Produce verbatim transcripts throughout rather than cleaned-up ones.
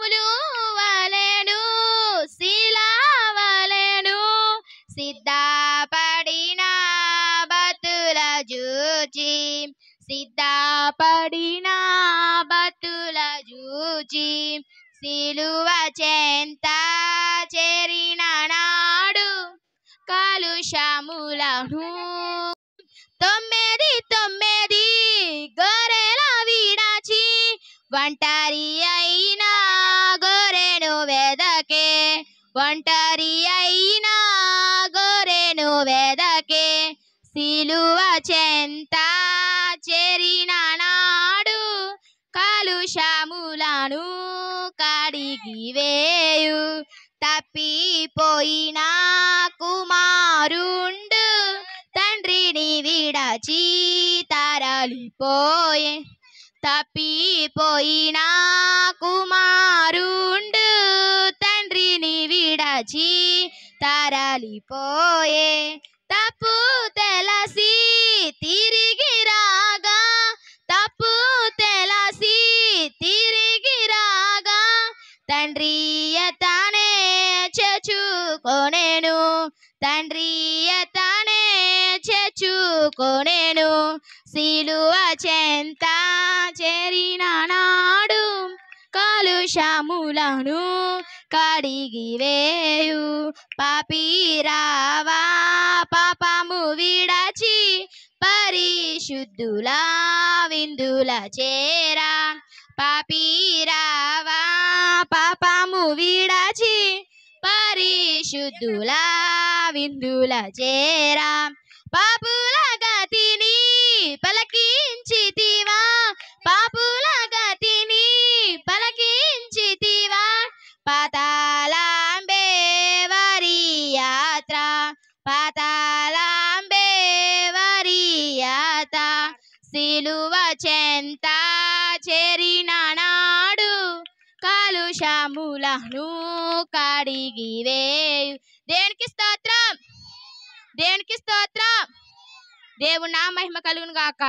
పౌలు వలెను శిలావలెను సిద్ధపడిన బతుల జూచి సిద్ధపడిన బతుల జూచి సిలువ చెంత చేరిన నాడు కలుషములను తొమ్మిది తొమ్మిది గొర్రెల విడచి ఒంటరి అయిన గొర్రెను వెదకే ఒంటరి అయిన గొర్రెను వెదకే సిలువ చెంత చేరిన నాడు కలుషములను కడిగివేయు తప్పిపోయిన కుమారుండు తండ్రిని విడచి తరలిపోయే తప్పిపోయిన కుమారుండు తండ్రిని విడచి తరలిపోయే తప్పు తెలసి తిరిగి రాగా తప్పు తెలసి తిరిగి రాగా తండ్రి తనే చేర్చుకొనెను తండ్రి తనే చేర్చుకొనెను సిలువ చెంత చేరిన నాడు కలుషములను కడిగివేయు పాపిరావా పాపము విడచి పరిశుద్ధుల విందుల చేరా పాపిరావా పాపము విడచి పరిశుద్ధుల విందుల చేరా పాపుల గతిని పలకించితివా పాపుల గతిని పలకించితివా పాతాళంబే వారి యాత్ర పాతాళంబే వారి యాత్ర సిలువ చెంత చేరిన నాడు కలుషములను కడిగివేయు దేవునికి స్తోత్రం దేవునికి స్తోత్రం దేవుని నా మహిమ కలుగును గాక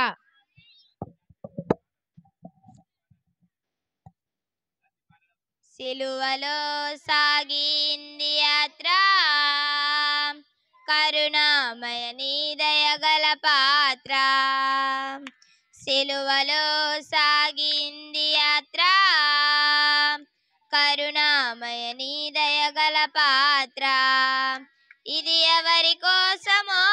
సిలువలో సాగింది యాత్ర కరుణామయ నీ దయగల పాత్ర సిలువలో సాగింది యాత్ర కరుణామయ నీ దయగల పాత్ర ఇది ఎవరి కోసమో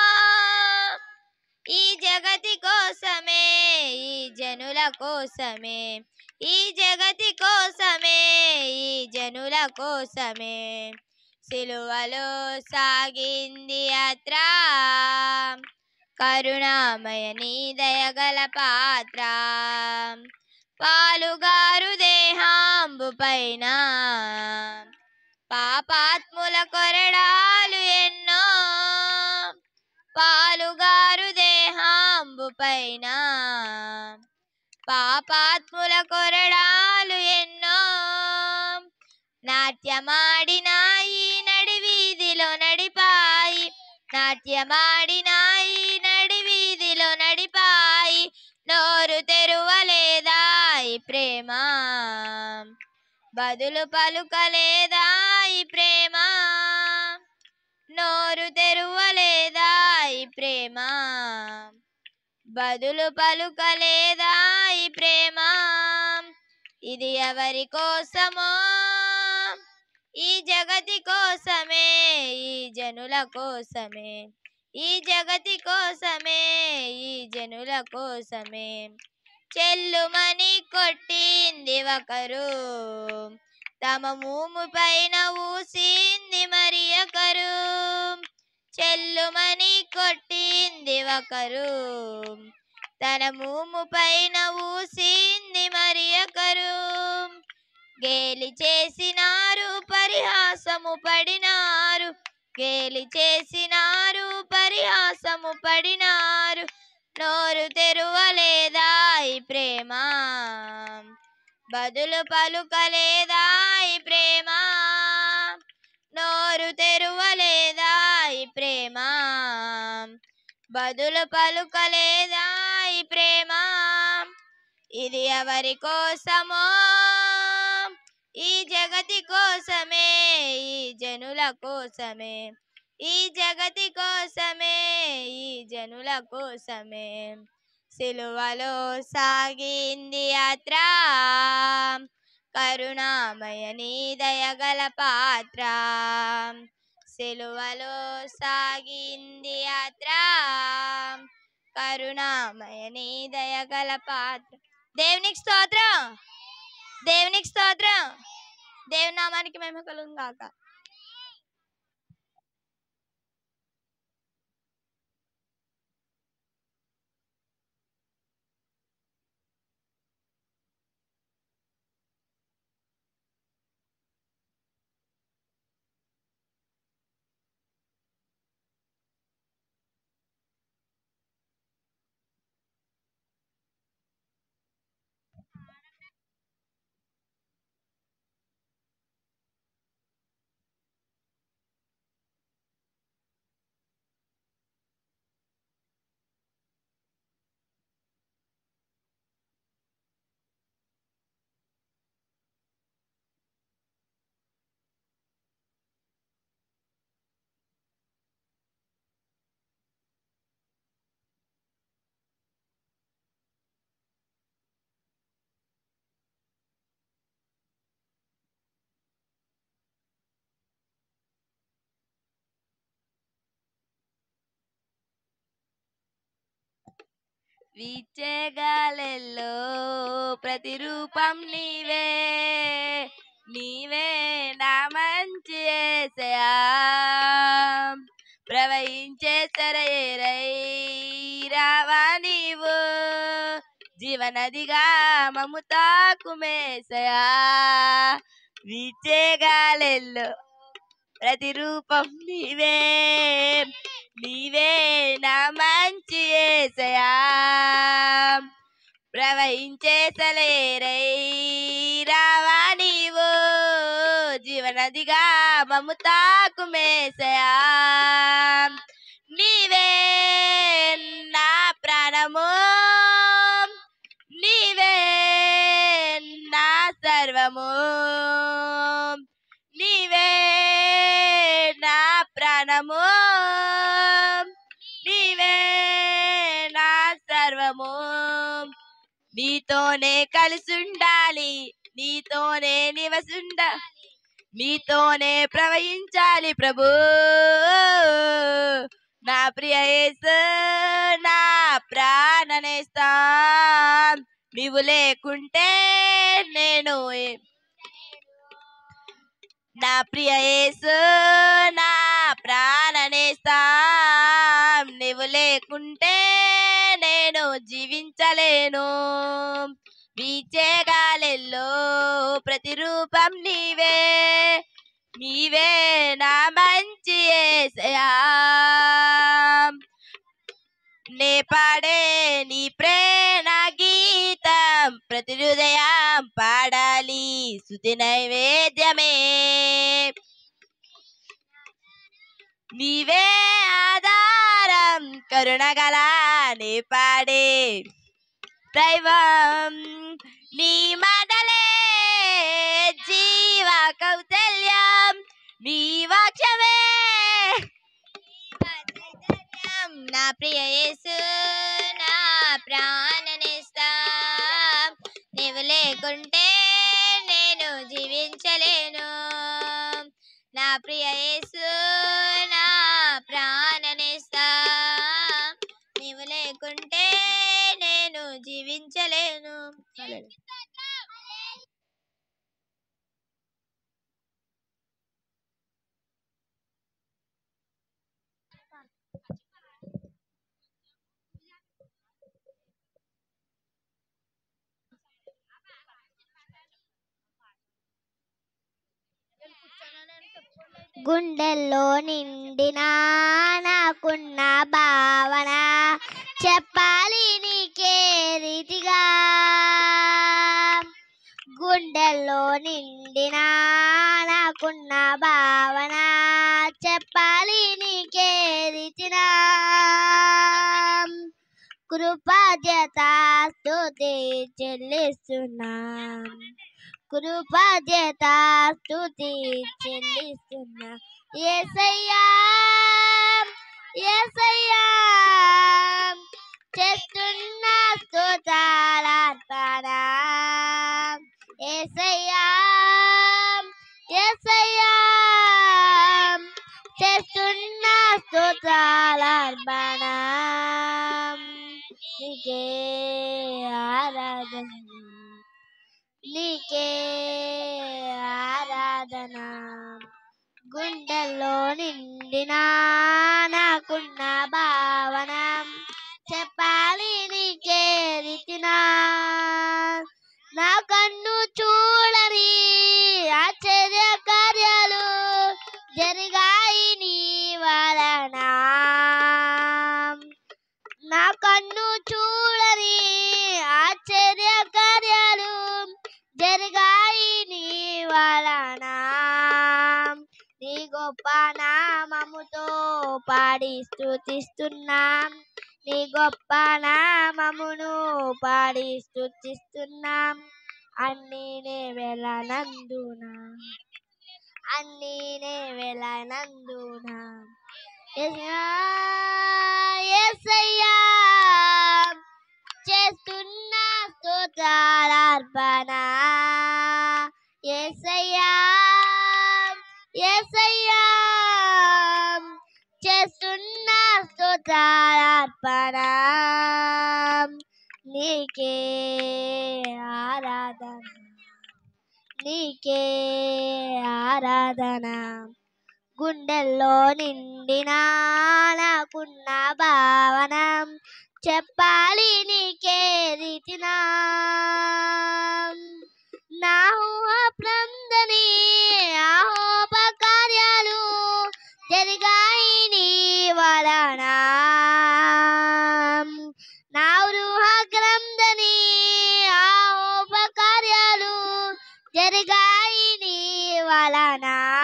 ఈ జగతి కోసమే ఈ జనుల కోసమే ఈ జగతి కోసమే ఈ జనుల కోసమే సిలువలో సాగింది యాత్ర కరుణామయ నీ దయగల పాత్ర పాలుగారు దేహాంబు పైన పాపాత్ముల కొరడాలు ఎన్నో పాలుగారు దేహాంబు పైన పాపాత్ముల కొరడాలు ఎన్నో నాట్యమాడినాయి నడి వీధిలో నడిపాయి నాట్యమాడినాయి నడి వీధిలో నడిపాయి నోరు తెరువలేదాయి ప్రేమ బదులు పలుకలేదాయి ప్రేమ నోరు తెరువలేదాయి ప్రేమ బదులు పలుకలేదాయి ప్రేమ ఇది ఎవరి కోసమో ఈ జగతి కోసమే ఈ జనుల కోసమే ఈ జగతి కోసమే ఈ జనుల కోసమే చెల్లుమని కొట్టింది ఒకరు తమ మూము పైన ఊసింది మరి ఒకరు చెల్లుమని కొట్టింది ఒకరు తన మూము పైన ఊసింది మరి ఒకరు గేలి చేసినారు పరిహాసము పడినారు గేలి చేసినారు పరిహాసము పడినారు నోరు తెరువలేదాయి ప్రేమ బదులు పలుకలేదాయి ప్రేమ నోరు తెరువలేదాయి ప్రేమ బదులు పలుకలేదాయి ప్రేమ ఇది ఎవరి కోసమో ఈ జగతి కోసమే, ఈ జనుల కోసమే, ఈ జగతి కోసమే, ఈ జనుల కోసమే సిలువలో సాగింది యాత్ర, కరుణామయ నీ దయగల పాత్ర. సిలువలో సాగింది యాత్ర, కరుణామయ నీ దయగల పాత్ర. దేవునికి స్తోత్రం, దేవునికి స్తోత్రం, దేవుని నామానికి మహిమ కలుగును గాక. వీచే గాలెల్లో ప్రతిరూపం నీవే, నీవే నా మంచి యేసయ్యా. ప్రవహించే సరయేరై రావా నీవు, జీవనదిగా మమ్ము తాకుమేసయ్యా. వీచే గాలెల్లో ప్రతిరూపం నీవే, నీవే నా మంచి యేసయ్యా. ప్రవహించే సలేరై రావా నీవు, జీవనదిగా మమ్ము తాకుమేసయ్యా. నీవే నా ప్రాణము, నీవే నా సర్వము, నీవే నా ప్రాణము, నీవే నా సర్వము. నీతోనే కలిసుండాలి, నీతోనే నివసుండ, నీతోనే ప్రవహించాలి ప్రభు. నా ప్రియ యేసు నా ప్రాణనేస్తం, నీవు లేకుంటే నేను. నా ప్రియ యేసు నా ప్రాణనేస్తం, నీవు లేకుంటే నేను జీవించలేను. వీచే గాలెల్లో ప్రతిరూపం నీవే, నీవే నా మంచి యేసయ్యా. నే పాడే నీ ప్రేమ గీతం ప్రతి హృదయం పాడాలి స్తుతి నైవేద్యమే. నీవే ఆధారం కరుణగల నే పాడే దైవం, నీ మాటలే జీవ కౌశల్యం, నీ వాక్యమే నా ప్రియ యేసు నా ప్రాణనేస్తం, నీవు లేకుంటే నేను జీవించలేను. నా ప్రియ యేసు నా ప్రాణనేస్తం, నీవు లేకుంటే నేను జీవించలేను. గుండెల్లో నిండిన నాకున్న భావన చెప్పాలి నీకే రీతిగా, గుండెల్లో నిండిన నాకున్న భావన చెప్పాలి నీకే రీతిగా. కృపజత స్తుతి చెల్లిస్తున్నా, కృపచేత స్తుతి చెల్లిస్తున్నా యేసయ్యా యేసయ్యా చేస్తున్న స్తుతారాధన యేసయ్యా యేసయ్యా చేస్తున్న స్తుతారాధన నీకే ఆరాధన నీకే ఆరాధన గుండెల్లో నిండిన నాకున్న భావన చెప్పాలి నీకే రీతినా నా కన్ను చూడని ఆశ్చర్య కార్యాలు జరిగాయి నీ వలన నా కన్ను చూడని ఆశ్చర్య కార్యాలు జరిగాయి నీ వలన నీ గొప్ప నామముతో పాడి స్తుతిస్తున్నాం నీ గొప్ప నామమును పాడి స్తుతిస్తున్నాం అన్ని నే వెలనందునా అన్ని నే వెలనందునా యేసయ్యా చేస్తున్న స్తుతారాధన యేసయ్యా యేసయ్యా చేస్తున్న స్తుతారాధన నీకే ఆరాధన నీకే ఆరాధన గుండెల్లో నిండిన నాకున్న భావన చెప్పాలి నీకే రీతినా నా ఊహప్రందని ఆహోపకార్యాలు జరిగాయి నీ వలన నా ఊహ గ్రంథని ఆహోపకార్యాలు జరిగాయి నీ వలన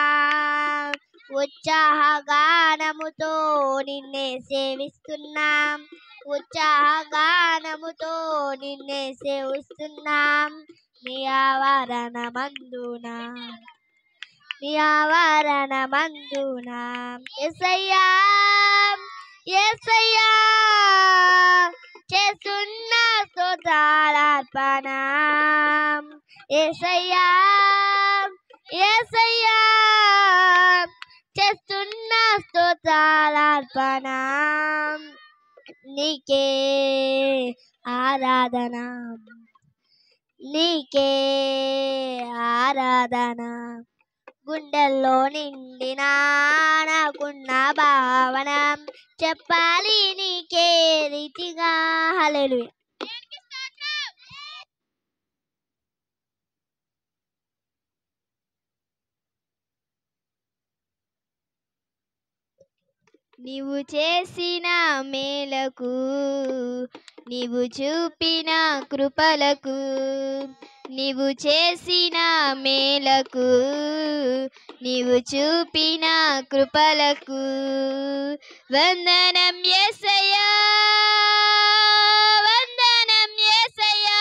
ఉత్సాహగానముతో నిన్నే సేవిస్తున్నాం ఉత్సాహగానముతో నిన్నే సేవిస్తున్నాం నీ ఆవరణమందున నీ ఆవరణమందున యేసయ్యా యేసయ్యా చేస్తున్న స్తుతారాధన యేసయ్యా యేసయ్యా చేస్తున్న స్తుతారాధన నీకే ఆరాధన నీకే ఆరాధన గుండెల్లో నిండిన నాకున్న భావన చెప్పాలి నీకే రీతిగా హల్లెలూయా నీవు చేసిన మేలకు నీవు చూపిన కృపలకు నీవు చేసిన మేలకు నీవు చూపిన కృపలకు వందనం యేసయ్యా వందనం యేసయ్యా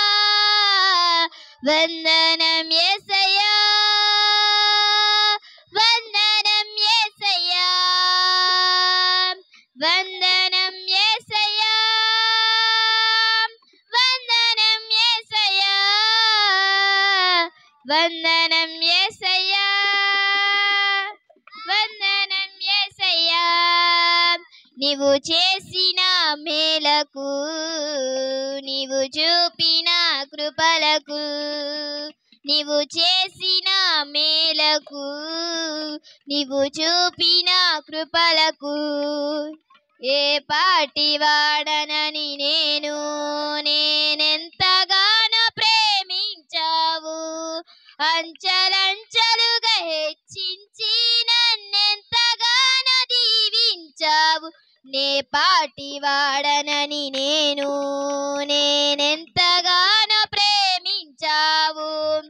వందనం యేసయ్యా వందనం యేసయ్యా వందనం యేసయ్యా వందనం యేసయ్యా వందనం యేసయ్యా వందనం యేసయ్యా నీవు చేసిన మేలకు నీవు చూపిన కృపలకు నీవు చేసిన మేలకు నీవు చూపిన కృపలకు ఏ పాటి వాడనని నేను నేనెంతగానో ప్రేమించావు అంచలంచలుగా హెచ్చించి నన్నెంతగానో దీవించావు నే పాటి వాడనని నేను నేనెంతగానో ప్రేమించావు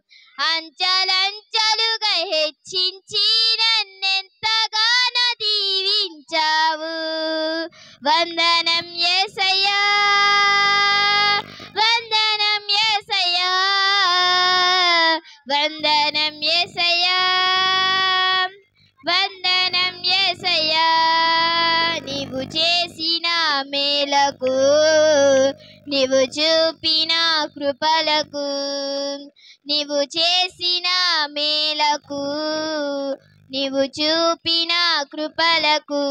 అంచలంచలుగా హెచ్చించి నన్నెంతగానో దీవించావు వందనం యేసయ్యా వందనం యేసయ్యా వందనం యేసయ్యా వందనం యేసయ్యా నీవు చేసిన మేలకు నీవు చూపిన కృపలకు నీవు చేసిన మేలకు నీవు చూపిన కృపలకు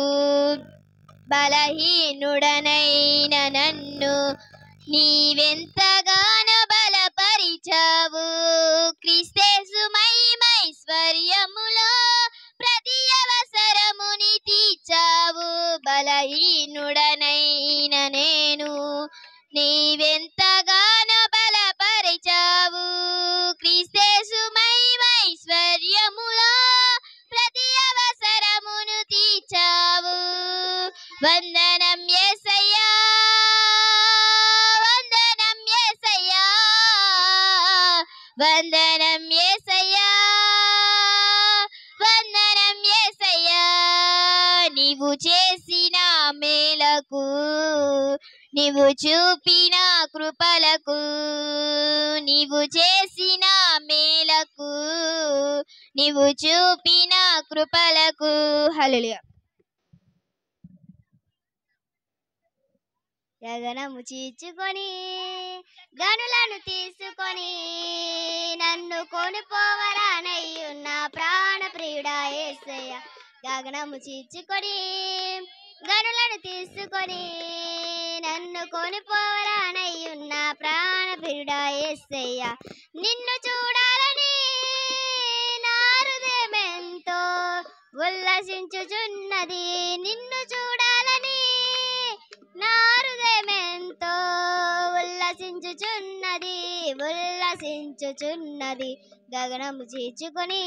బలహీనుడనైన నన్ను నీవెంతగానో బలపరిచావు క్రీస్తేసు మహిమైశ్వర్యములో ప్రతి అవసరముని తీర్చావు బలహీనుడనైన నేను నీవెంతగానో బలపరిచావు క్రీస్తేసు మహిమైశ్వర్యములో ప్రతి అవసరమును తీర్చావు వందనం యేసయ్యా వందనం యేసయ్యా వందనం యేసయ్యా వందనం యేసయ్యా నీవు చేసిన మేలకు నీవు చూపిన కృపలకు నీవు చేసిన మేలకు నీవు చూపిన కృపలకు హల్లెలూయా. గగనము చీల్చుకొని గనులను తీసుకొని నన్ను కొనుపోవరానయ్యున్న ప్రాణ ప్రియుడా యేసయ్య గగనము చీల్చుకొని గనులను తీసుకొని నన్ను కొనుపోవరానయ్యున్న ప్రాణ ప్రియుడా యేసయ్య నిన్ను చూడాలని నా హృదయమెంతో ఉల్లసించుచున్నది నిన్ను చూడాలని నా హృదయమెంతో ఉల్లసించుచున్నది ఉల్లసించుచున్నది గగనము చీల్చుకొని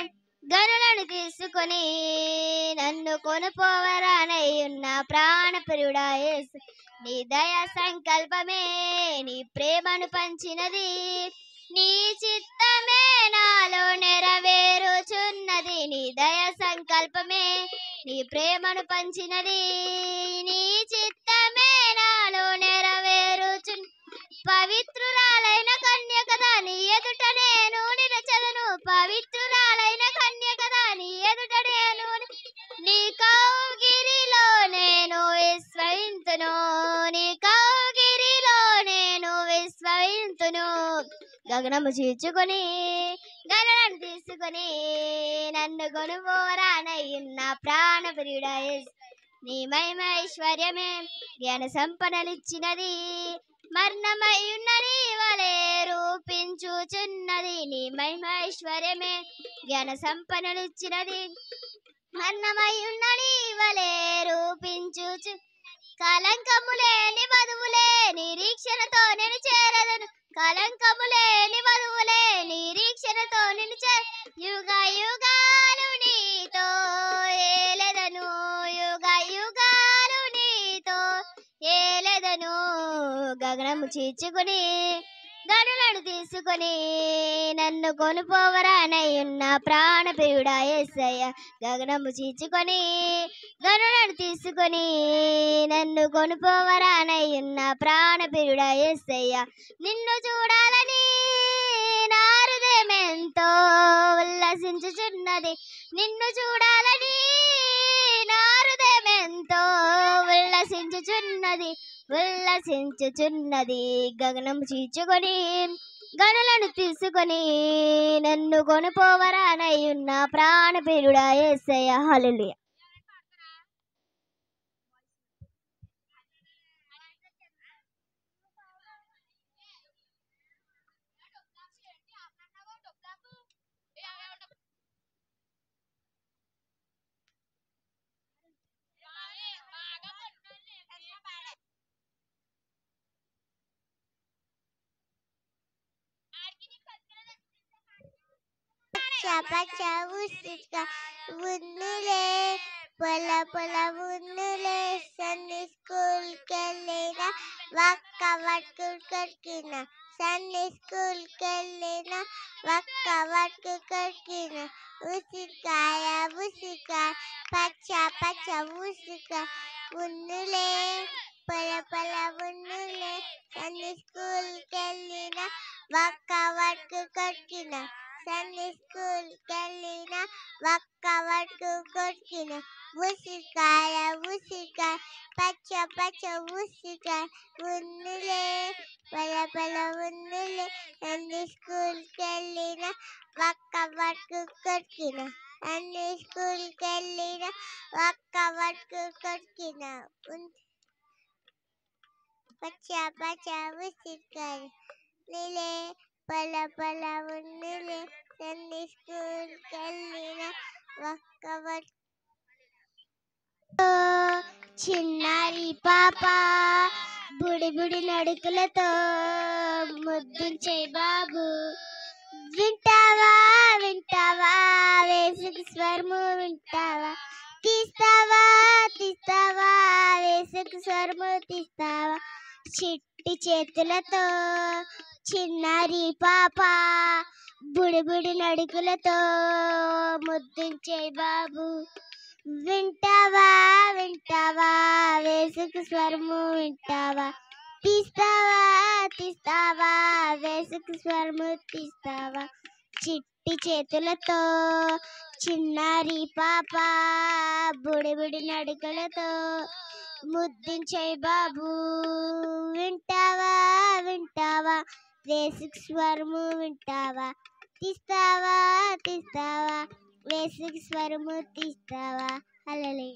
గనులను తీసుకొని నన్ను కొనుపోవరానయ్యున్న ప్రాణప్రియుడా యేసు నీ దయ సంకల్పమే నీ ప్రేమను పంచినది నీ చిత్తమే నాలో నెరవేరుచున్నది నీ దయ సంకల్పమే నీ ప్రేమను పంచినది నీ చిత్తమే నాలో నెరవేరుచు పవిత్రురాలైన కన్యకదా నీ ఎదుట నేను నిలచదను పవిత్రురాలైన కన్యకదా నీ ఎదుట నేను నీ కౌగిరిలో నేను విశ్వసింతును నీ కౌగిరిలో నేను విశ్వసింతును గగనము చీల్చుకొని గగనం తీసుకొని నన్ను కొనుపోరానయ్యున్న ప్రాణప్రియుడా యేసు నీ మహిమైశ్వర్యమే జ్ఞాన సంపదలిచ్చినది మరణమయ్యున్న నీ వలె రూపించుచున్నది నీ మహిమైశ్వర్యమే జ్ఞాన సంపదలిచ్చినది మరణమయ్యున్న నీ వలె రూపించుచు కలంకము లేని వధువులే నిరీక్షణతో నేను చేరదను కలంకము లేని వధువులే నిరీక్షణతో నేను చే యుగ యుగాలు నీతో ఏలెదను యుగ యుగాలు నీతో ఏలెదను గగనము చీల్చుకొని గనులను తీసుకొని నన్ను కొనుపోవరానయ్యున్న ప్రాణప్రియుడా యేసయ్య గగనము చీల్చుకొని గనులను తీసుకొని నన్ను కొనుపోవరానయ్యున్న ప్రాణప్రియుడా యేసయ్య నిన్ను చూడాలని నా హృదయమెంతో ఉల్లసించుచున్నది నిన్ను చూడాలని నా హృదయమెంతో ఉల్లసించుచున్నది ఉల్లసించుచున్నది గగనం చీల్చుకొని గనులను తీసుకొని నన్ను కొనుపోవరానయ్యున్న ప్రాణప్రియుడా యేసయ్య హల్లెలూయా. పచ్చ ఉసిక ఉన్నులే పొల పొల ఉన్నులే సన్ని స్కూల్కి వెళ్ళిన వక్క వట్కు కొరికిన సన్ని స్కూల్కి వెళ్ళిన వక్క వట్కు కొరికిన ఉసికాయ ఉసికాయ పచ్చ పచ్చ ఉసిక ఉన్నులే పొల పొల ఉన్నులే సన్ని స్కూల్కి వెళ్ళిన వక్క వట్కు కొరికిన సండే స్కూల్కి వెళ్ళిన ఒక్క వరకు కొట్టిన ఉసిరికాయ ఉసిరికాయ పచ్చ పచ్చ ఉసిరికాయ ఉన్నులే పల పల ఉన్నులే సండే స్కూల్కి వెళ్ళిన ఒక్క వరకు కొట్టిన సండే స్కూల్కి వెళ్ళిన ఒక్క వరకు కొట్టిన పచ్చ పచ్చ ఉసిరికాయ నీలే పల పల ఉన్నులే సండే స్కూల్కి వెళ్ళిన ఒక్క వరకు చిన్నారి పాప బుడి బుడి నడుకులతో ముద్దించే బాబు వింటావా వింటావా వేసుకు స్వరము వింటావా తీస్తావా తీస్తావా వేసుకు స్వరము తీస్తావా చిట్టి చేతులతో చిన్నారి పాప బుడి బుడి నడుకులతో ముద్దించే బాబు వింటావా వింటావా వేసుకు స్వరము వింటావా తీస్తావా తీస్తావా వేసుకు స్వరము తీస్తావా చిట్టి చేతులతో చిన్నారి పాప బుడి బుడి నడుకలతో ముద్దించే బాబు వింటావా వింటావా వేసుకు స్వరము వింటావా తీస్తావా తీస్తావా వేసుకు స్వరము తీస్తావా హల్లెలూయా.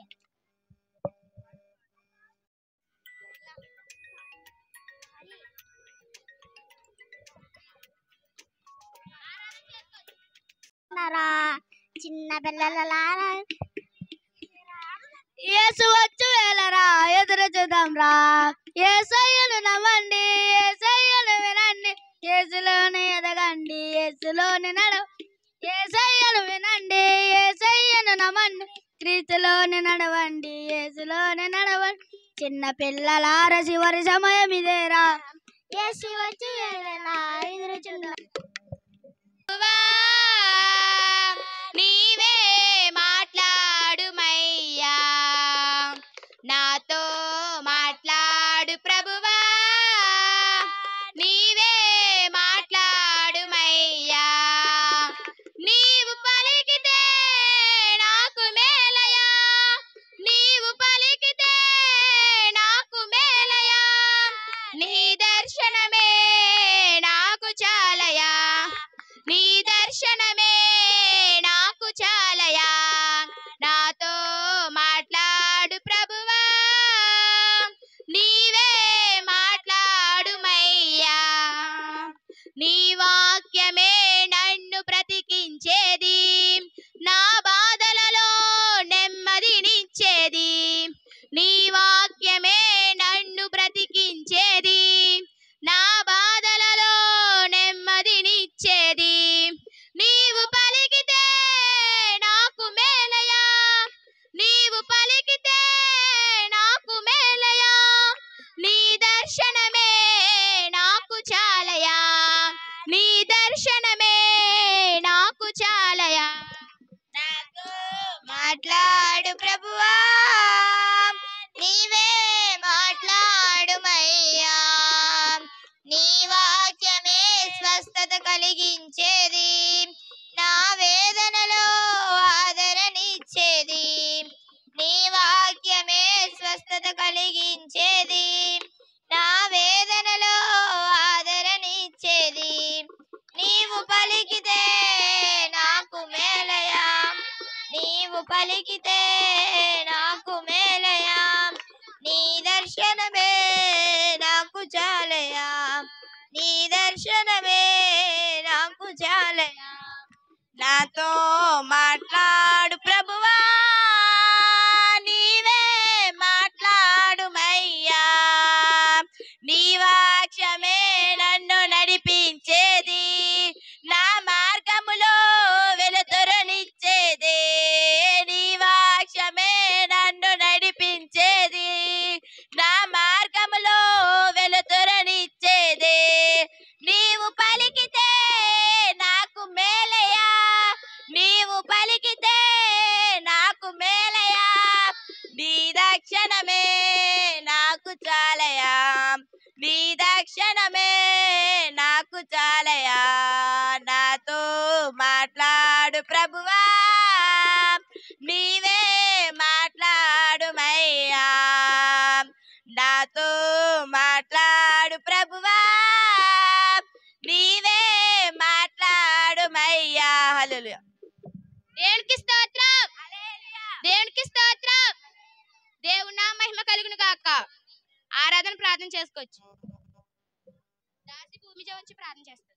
చిన్న పిల్లలారా యేసు వచ్చు వేళరా ఎదురు చూద్దాం రా యేసయ్యను నమ్మండి యేసయ్యను వినండి యేసులోనే ఎదగండి యేసులోనే నడవ యేసయ్యను వినండి యేసయ్యను నమ్మండి క్రీస్తులోనే నడవండి యేసులోనే నడవండి చిన్న పిల్లలార చివరి సమయం ఇదేరా యేసు వచ్చి వేళరా ఎదురు చూద్దాం నీవే మాట్లాడుమయ్యా నాతో మాట్లాడు ప్రభువా నీవే మాట్లాడుమయ్యా నీవు పలికితే నాకు మేలయా నీవు పలికితే నాకు మేలయా నీ దర్శనమే నాకు చాలయా నీ దర్శనమే నాకు చాలయా నాతో మాట్లాడు ప్రభువా నీవే మాట్లాడుమయ్యా నీ వాక్యమే నన్ను బ్రతికించేది నా బాధలలో నెమ్మదినిచ్చేది నీ వాక్యమే నన్ను బ్రతికించేది నా బాధలలో నెమ్మదినిచ్చేది నీవు పలికితే నాకు మేలయా నీవు పలికితే నాకు మేలయా నీ దర్శనమే నాకు చాలయా నీ దర్శనమే నాకు చాలయా నాతో మాట్లాడు ప్రభువా నీవే మాట్లాడుమయ్యా నీ వాక్యమే స్వస్థత కలిగించేది నా వేదనలో ఆదరణిచ్చేది నీ వాక్యమే స్వస్థత కలిగించేది నా వేదనలో ఆదరణిచ్చేది నీవు పలికితే నాకు మేలయా నీవు పలికితే నాకు మేలయా నీ దర్శనమే నాకు చాలయా నీ దర్శనమే నాకు చాలయా నాతో మాట్లాడు ప్రభువా నీవే మాట్లాడుమయ్యా నీ వాక్యమే నన్ను నడిపించేది నా మార్గములో వెలుతురునిచ్చేది నీ వాక్యమే నన్ను నడిపించేది నా మార్గములో వెలుతురునిచ్చేది నీవు పలికితే నాకు మేలయా నీవు పలికితే మాట్లాడు ప్రభువా నీవే మాట్లాడుమయ్యా నాతో మాట్లాడు ప్రభువా నీవే మాట్లాడుమయ్యా హల్లెలూయా దేవునికి స్తోత్రం దేవునికి స్తోత్రం దేవుని నామ మహిమ కలుగును గాక ఆరాధన ప్రార్థన చేసుకోవచ్చు దాసి భూమి వచ్చి ప్రార్థన చేస్తారు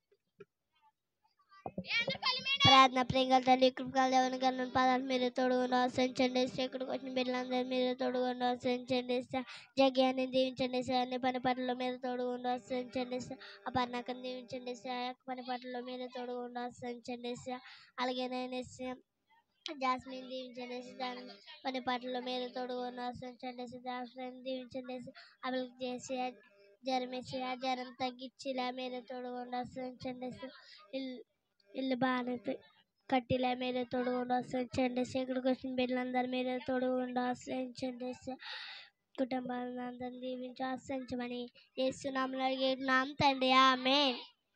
ప్రార్థన ప్రియంగల తండ్రి కృపకాల దేవని గన్న పదాలు మీరు తోడుగా ఆశ్రయించండి ఇక్కడికి వచ్చిన బిడ్డలందరూ మీరు తోడుగా ఆశ్రయించండి జగ్యాన్ని దీవించండి అన్ని పని పట్లలో మీరు తోడుగా ఆశ్రయించండి అపర్ణాకని దీవించండి పని పట్లలో మీరు తోడుగా ఆశ్రయించండి అలాగే నేను జాస్మిన్ దీవించండి దాని పని పట్లలో మీరు తోడుగా ఆశ్రయించండి జాస్మిన్ దీవించండి అభివృద్ధి చేసి జ్వరమేసి ఆ జ్వరం తగ్గించిలా మీరు తోడుగా ఆశ్రయించండి ఇల్లు బాగానే కట్టిలా మీరే తోడుగా ఆశ్రయించండి ఇక్కడికి వచ్చిన బిడ్డలందరూ మీరే తోడుగా ఆశ్రయించండి కుటుంబాలను అందరినీ దీవించి ఆశ్రయించమని యేసునామములో అడిగేస్తున్నాం తండ్రి ఆమేన్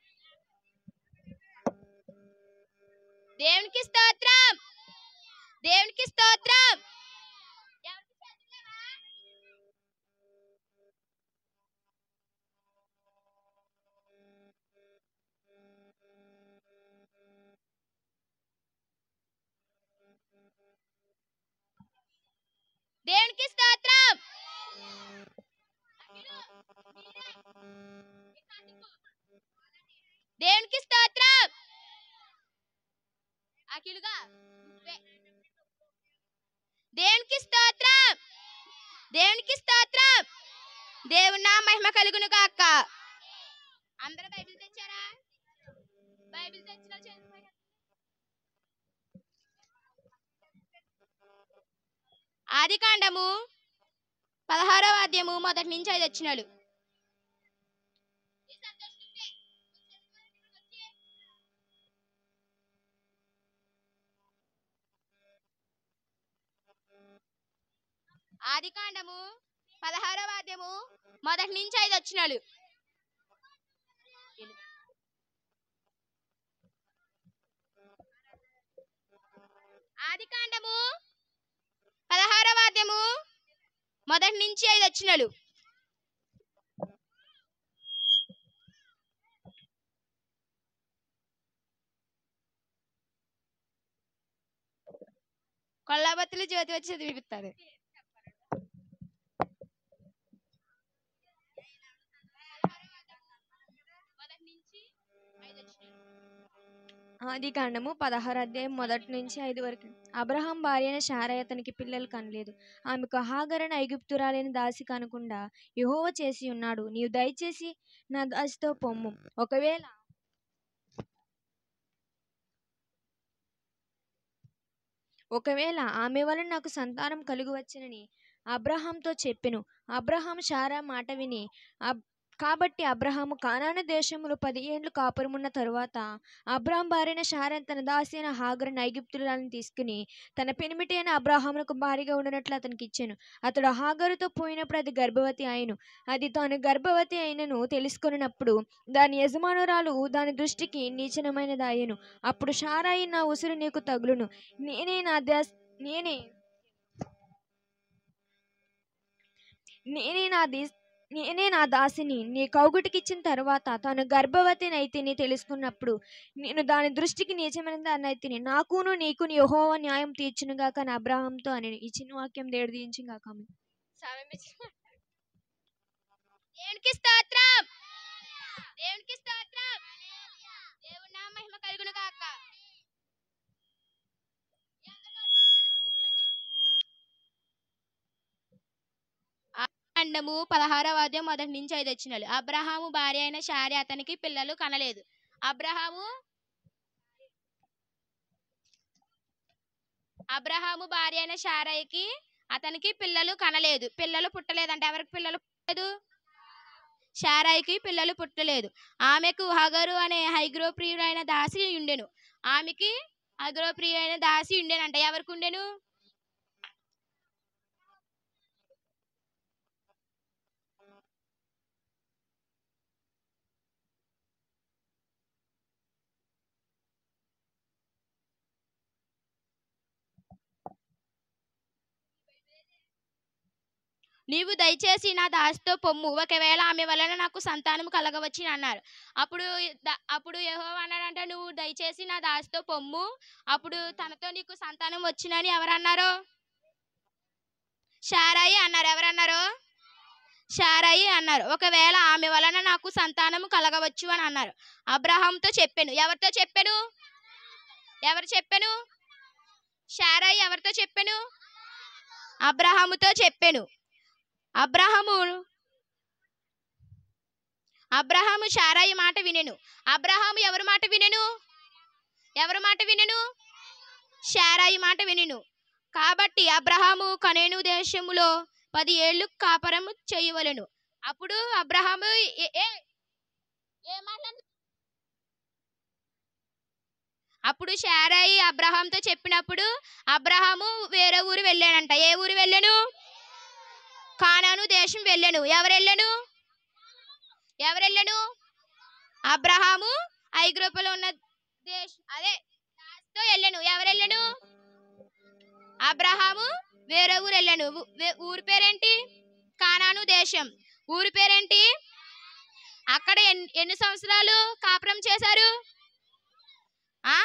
దేవునికి స్తోత్రం దేవునికి స్తోత్రం దేవునికి స్తోత్రం దేవునికి స్తోత్రం అఖిలుగా దేవునికి స్తోత్రం దేవునికి స్తోత్రం దేవుని నామ మహిమ కలుగును గాక అందరూ బైబిల్ తెచ్చారా బైబిల్ తెచ్చిన చదువుకోండి ఆదికాండము పదహారవ అధ్యాయము మొదటి నుంచి ఐదు వచనాలు ఆదికాండము పదహారవ అధ్యాయము మొదటి నుంచి ఐదు వచనాలు ఆదికాండము పదహారవ అధ్యాయము మొదటి నుంచి ఐదు వచనాలు కొల్లాబత్తులు జ్యోతి వచ్చి చదివిస్తారు ఆది కాండము పదహారు అధ్యాయం మొదటి నుంచి ఐదు వరకు. అబ్రహాం భార్య అయిన శారయి అతనికి పిల్లలు కనలేదు. ఆమెకు హాగరను ఐగుప్తురాలైన దాసి కనకుండా యెహోవా చేసి ఉన్నాడు. నీవు దయచేసి నా దాసితో పొమ్ము, ఒకవేళ ఒకవేళ ఆమె వలన నాకు సంతానం కలుగవచ్చునని అబ్రహాంతో చెప్పెను. అబ్రహాం శారా మాట విని కాబట్టి అబ్రహాము కానాను దేశములో పది ఏండ్లు కాపురమున్న తరువాత అబ్రహాం భార్యైన శారా తన దాసి అయిన హాగరును ఐగుప్తురాలిని తీసుకుని తన పెనిమిటి అయిన అబ్రహామునకు భార్యగా ఉండనట్లు అతనికి ఇచ్చెను. అతడు హాగరుతో పోయినప్పుడు అది గర్భవతి అయిను. అది తాను గర్భవతి అయినను తెలుసుకొనినప్పుడు దాని యజమానురాలు దాని దృష్టికి నీచనమైనదాయెను. అప్పుడు శారాయి, నా ఉసురు నీకు తగులును, నేనే నా దాస్ నేనే నేనే నా దేశ నేనే నా దాసిని నీ కౌగుటికిచ్చిన తర్వాత తాను గర్భవతి నైతిని తెలుసుకున్నప్పుడు నేను దాని దృష్టికి నీచమైన దాన్నైతిని, నాకును నీకును యెహోవా న్యాయం తీర్చునుగాక అని అబ్రహాంతో అని. ఈ చిన్న వాక్యం దేవుడు దీవించుగాక. దేవునికి స్తోత్రం, దేవునికి స్తోత్రం, దేవుని నామ మహిమ కలుగునుగాక. అండము పదహారవ అధ్యాయం మొదటి నుంచి ఐదు వచనాలు. అబ్రహాము భార్య అయిన శారీ అతనికి పిల్లలు కనలేదు. అబ్రహాము అబ్రహాము భార్య అయిన శారయికి అతనికి పిల్లలు కనలేదు, పిల్లలు పుట్టలేదంటే. ఎవరికి పిల్లలు పుట్టలేదు? శారయికి పిల్లలు పుట్టలేదు. ఆమెకు హగరు అనే హైగ్రోప్రియుడైన దాసి ఉండెను. ఆమెకి హైగ్రోప్రియుడైన దాసి ఉండేనంట. ఎవరికి ఉండెను? నీవు దయచేసి నా దాసితో పొమ్ము, ఒకవేళ ఆమె వలన నాకు సంతానం కలగవచ్చు అన్నారు. అప్పుడు ద- అప్పుడు యెహోవా అన్నాడంట, నువ్వు దయచేసి నా దాసితో పొమ్ము, అప్పుడు తనతో నీకు సంతానం వచ్చినని ఎవరన్నారు? శారాయి అన్నారు. ఎవరన్నారు? శారాయి అన్నారు. ఒకవేళ ఆమె వలన నాకు సంతానం కలగవచ్చు అని అన్నారు. అబ్రహాంతో చెప్పాను. ఎవరితో చెప్పాను? ఎవరు చెప్పాను? శారాయి ఎవరితో చెప్పాను? అబ్రహాముతో చెప్పాను. అబ్రహాము అబ్రహాము శారాయి మాట వినెను. అబ్రహాము ఎవరి మాట వినెను? ఎవరి మాట వినెను? శారాయి మాట వినెను. కాబట్టి అబ్రహాము కనేను దేశములో పది ఏళ్ళు కాపరము చేయవలెను. అప్పుడు అబ్రహాము ఏ- ఏ- ఏ మాట్లాడు- అప్పుడు శారాయి అబ్రహాంతో చెప్పినప్పుడు అబ్రహాము వేరే ఊరు వెళ్ళానంట. ఏ ఊరు వెళ్ళాను? కానాను దేశం వెళ్ళాను. ఎవరు వెళ్ళాను? ఎవరు వెళ్ళాను? అబ్రహాము ఐగుప్తులో ఉన్న దేశం అదే దాసితో వెళ్ళాను. ఎవరు వెళ్ళాను? అబ్రహాము వేరే ఊరు వెళ్ళాను. ఊ- వే- ఊరి పేరేంటి? కానాను దేశం. ఊరి పేరేంటి? అక్కడ ఎన్- ఎన్ని సంవత్సరాలు కాపురం చేశారు? ఆ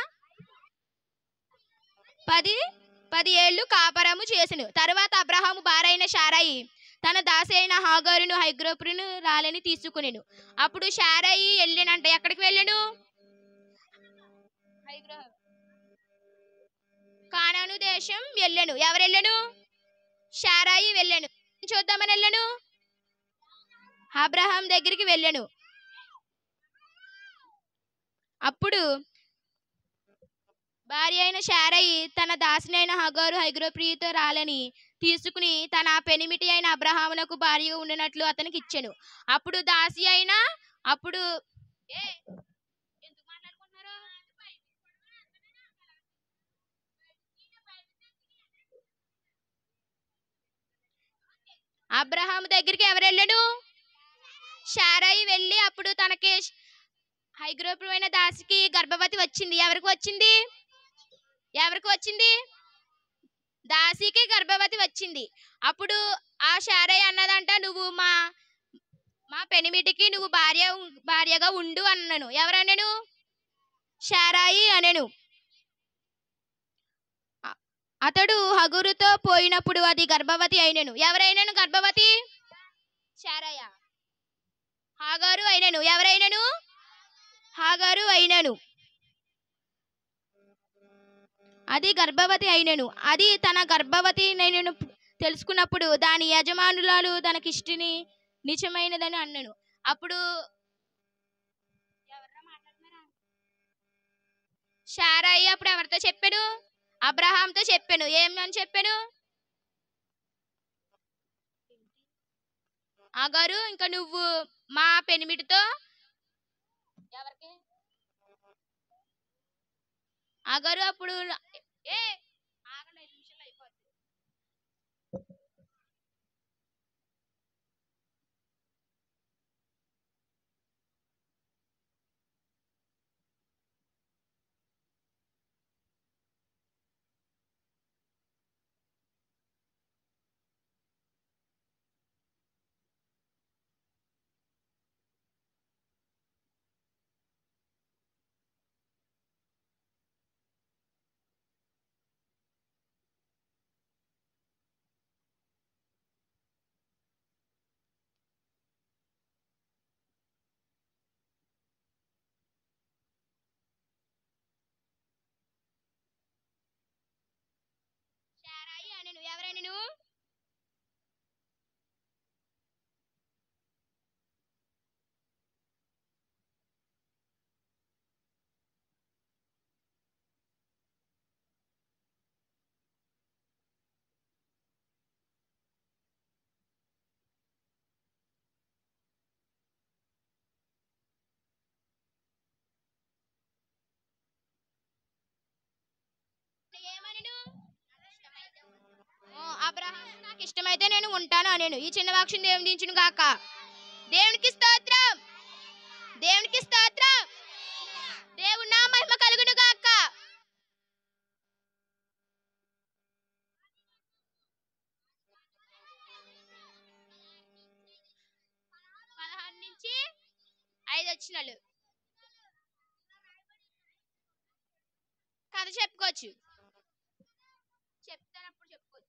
పది పది ఏళ్ళు కాపురము చేసెను. తరువాత అబ్రహాము భార్యైన శారాయి తన దాసి అయిన హాగరును హైగ్రోపును రాలని తీసుకునేను. అప్పుడు శారాయి వెళ్ళినంట. ఎక్కడికి వెళ్ళాను? కానాను దేశం వెళ్ళాను. ఎవరు వెళ్ళాను? శారాయి వెళ్ళాను. చూద్దామని వెళ్ళాను. అబ్రహాం దగ్గరికి వెళ్ళాను. అప్పుడు భార్య అయిన శారయి తన దాసినైన హగారు హైగ్రోప్రియుతో రాలని తీసుకుని తన పెనిమిటి అయిన అబ్రహామునకు భార్యగా ఉండినట్లు అతనికి ఇచ్చెను. అప్పుడు దాసి అయిన అప్పుడు ఏ ఎందుకు మాట్లాడుకుంటున్నారు? అబ్రహాము దగ్గరికి ఎవరు వెళ్ళాడు? శారయి వెళ్ళి అప్పుడు తనకి హైగ్రోప్రియు అయిన దాసికి గర్భవతి వచ్చింది. ఎవరికి వచ్చింది? ఎవరికి వచ్చింది? దాసికి గర్భవతి వచ్చింది. అప్పుడు ఆ శారయి అన్నదంట, నువ్వు మా మా పెనిమిటికి నువ్వు భార్య భార్యగా ఉండు అన్నను. ఎవరనను? శారాయి అనెను. అ- అతడు హగురుతో పోయినప్పుడు అది గర్భవతి అయినను. ఎవరైనను గర్భవతి? శారయ. హాగారు అయినను. ఎవరైనను? హాగారు అయినను. అది గర్భవతి అయినను. అది తన గర్భవతి నేను తెలుసుకున్నప్పుడు దాని యజమానురాలు తనకిష్టిని నిజమైనదని అన్నను. అప్పుడు శారయి అప్పుడు ఎవరితో చెప్పాను? అబ్రహాంతో చెప్పాను. ఏమని చెప్పాను? ఆగారు ఇంకా నువ్వు మా పెనిమిటితో ఎవరికి ఆగారు అప్పుడు ఏ ఆగండి, ఐదు నిమిషాలు అయిపోద్ది. శారయి అనెను. ఎవరనెను? ఏమనెను? ఓ, అబ్రహాము నాకు ఇష్టమైతే నేను ఉంటాను అనేను. ఈ చిన్న వాక్యం దేవుని దించును గాక. దేవునికి స్తోత్రం. దేవునికి స్తోత్రం. దేవుని నా మహిమ కలుగును గాక. కథ చెప్పుకోవచ్చు, చెప్తానప్పుడు చెప్పుకోవచ్చు.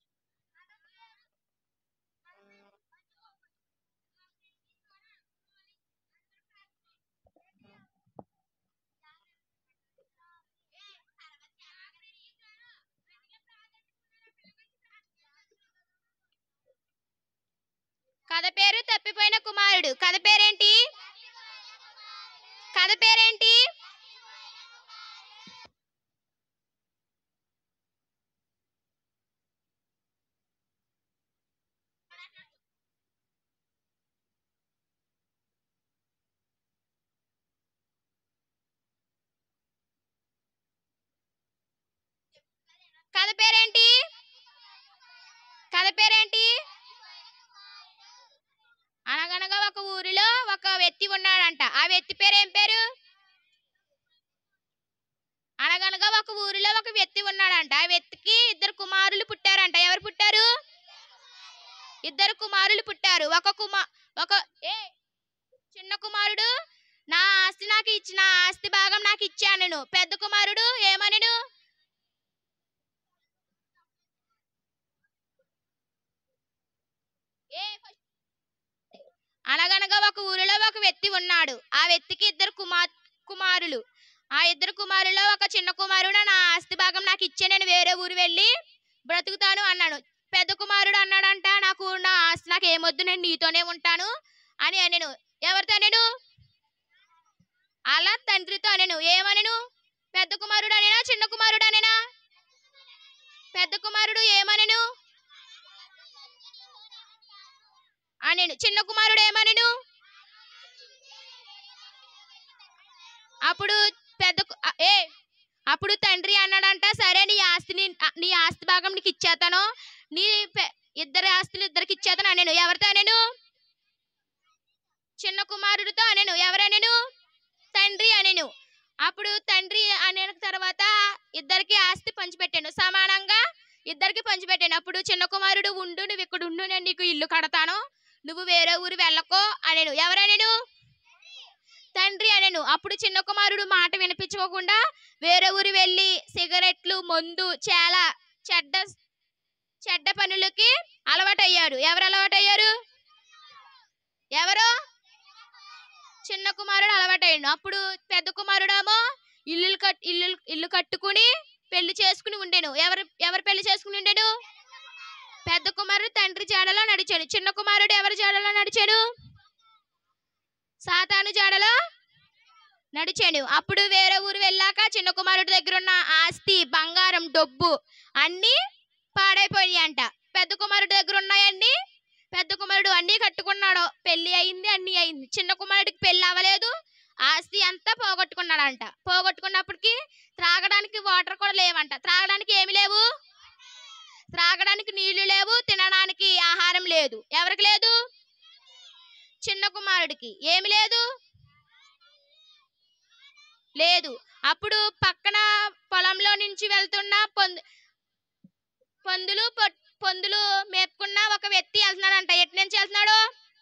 కథ పేరు తప్పిపోయిన కుమారుడు. కథ పేరేంటి? కథ పేరేంటి? కథ పేరేంటి? కథ పేరేంటి? అనగనగా ఒక ఊరిలో ఒక వ్యక్తి ఉన్నాడంట. ఆ వ్యక్తి పేరు ఏం పేరు? అనగనగా ఒక ఊరిలో ఒక వ్యక్తి ఉన్నాడంట. ఆ వ్యక్తికి ఇద్దరు కుమారులు పుట్టారంట. ఎవరు పుట్టారు? ఇద్దరు కుమారులు పుట్టారు. ఒక కుమా ఒక ఏ చిన్న కుమారుడు నా ఆస్తి నాకు ఇచ్చి నా ఆస్తి భాగం నాకు ఇచ్చాను. పెద్ద కుమారుడు ఏమనను? ఏ అనగనగా ఒక ఊరిలో ఒక వ్యక్తి ఉన్నాడు. ఆ వ్యక్తికి ఇద్దరు కుమార్ కుమారులు ఆ ఇద్దరు కుమారులో ఒక చిన్న కుమారుడు నా ఆస్తి భాగం నాకు ఇచ్చే, నేను వేరే ఊరు వెళ్ళి బ్రతుకుతాను అన్నాడు. పెద్ద కుమారుడు అన్నాడంట, నాకు నా ఆస్తి నాకు ఏమొద్దు, నేను నీతోనే ఉంటాను అని అనెను. ఎవరితో అనెను? అలా తండ్రితో అనెను. ఏమనెను? పెద్ద కుమారుడు అనేనా చిన్న కుమారుడు అనేనా? పెద్ద కుమారుడు ఏమనెను అనెను. చిన్న కుమారుడు ఏమనెను? అప్పుడు పెద్ద ఏ అప్పుడు తండ్రి అన్నాడంట, సరే నీ ఆస్తిని నీ ఆస్తి భాగం నీకు ఇచ్చేతాను, నీ ఇద్దరి ఆస్తులు ఇద్దరికి ఇచ్చేతాను అనేను. ఎవరితో అనేను? చిన్న కుమారుడితో అనేను. ఎవరనేను? తండ్రి అనేను. అప్పుడు తండ్రి అనే తర్వాత ఇద్దరికి ఆస్తి పంచిపెట్టాను, సమానంగా ఇద్దరికి పంచిపెట్టాను. అప్పుడు చిన్న కుమారుడు, ఉండు నువ్వు ఇక్కడ ఉండు, నేను నీకు ఇల్లు కడతాను, నువ్వు వేరే ఊరు వెళ్ళకో అనేను. ఎవరనేను? తండ్రి అనేను. అప్పుడు చిన్న కుమారుడు మాట వినిపించుకోకుండా వేరే ఊరు వెళ్ళి సిగరెట్లు, మందు, చాలా చెడ్డ చెడ్డ పనులకి అలవాటయ్యాడు. ఎవరు అలవాటయ్యారు? ఎవరు? చిన్న కుమారుడు అలవాటయ్యాడు. అప్పుడు పెద్ద కుమారుడేమో ఇల్లు కట్ ఇల్లు ఇల్లు కట్టుకుని పెళ్లి చేసుకుని ఉండేను. ఎవరు ఎవరు పెళ్లి చేసుకుని ఉండేను? పెద్ద కుమారుడు తండ్రి జాడలో నడిచాడు. చిన్న కుమారుడు ఎవరి జాడలో నడిచాడు? సాతాను జాడలో నడిచాడు. అప్పుడు వేరే ఊరు వెళ్ళాక చిన్న కుమారుడి దగ్గర ఉన్న ఆస్తి, బంగారం, డబ్బు అన్నీ పాడైపోయాయి అంట. పెద్ద కుమారుడి దగ్గర ఉన్నాయన్నీ పెద్ద కుమారుడు అన్నీ కట్టుకున్నాడు, పెళ్లి అయింది, అన్నీ అయింది. చిన్న కుమారుడికి పెళ్లి అవ్వలేదు, ఆస్తి అంతా పోగొట్టుకున్నాడంట. పోగొట్టుకున్నప్పటికీ త్రాగడానికి వాటర్ కూడా లేవంట. త్రాగడానికి ఏమి లేవు? త్రాగడానికి నీళ్లు లేవు, తినడానికి ఆహారం లేదు. ఎవరికి లేదు? చిన్న కుమారుడికి ఏమి లేదు లేదు అప్పుడు పక్కన పొలంలో నుంచి వెళ్తున్న పొందు పందులు పందులు మేపుకున్న ఒక వ్యక్తి వెళ్తున్నాడంట. ఎటు నుంచి వెళ్తున్నాడు?